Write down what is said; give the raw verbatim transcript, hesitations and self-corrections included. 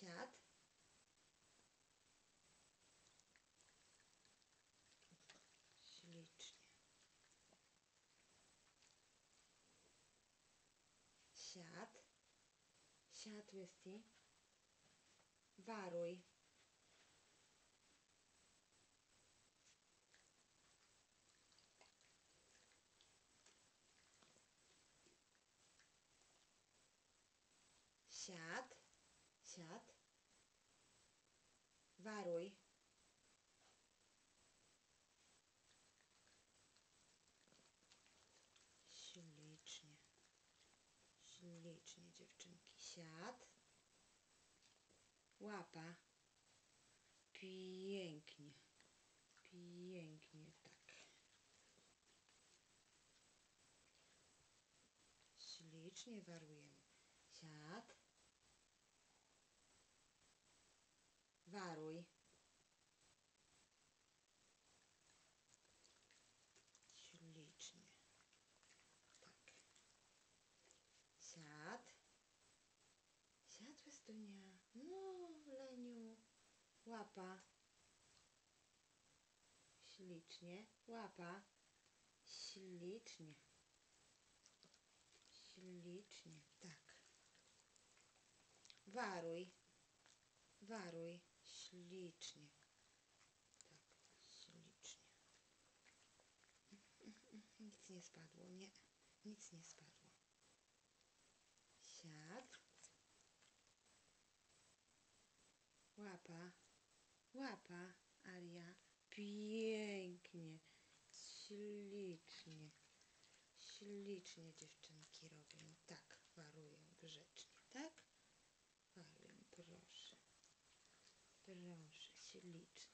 Siad. Ślicznie. Siad. Siad, Łysty. Waruj. Siad. Siad. Waruj. Ślicznie. Ślicznie, dziewczynki. Siad. Łapa. Pięknie. Pięknie, tak. Ślicznie warujemy. Siad. Waruj. Ślicznie. Tak. Siad. Siad, Westunia. No, Leniu. Łapa. Ślicznie. Łapa. Ślicznie. Ślicznie. Tak. Waruj. Waruj. Ślicznie. Tak. Ślicznie. Nic nie spadło, nie. Nic nie spadło. Siad. Łapa. Łapa, Aria. Pięknie. Ślicznie. Ślicznie dziewczynki robią. Tak, warują grzecznie. Tak? Warują, proszę. Proszę, ślicznie.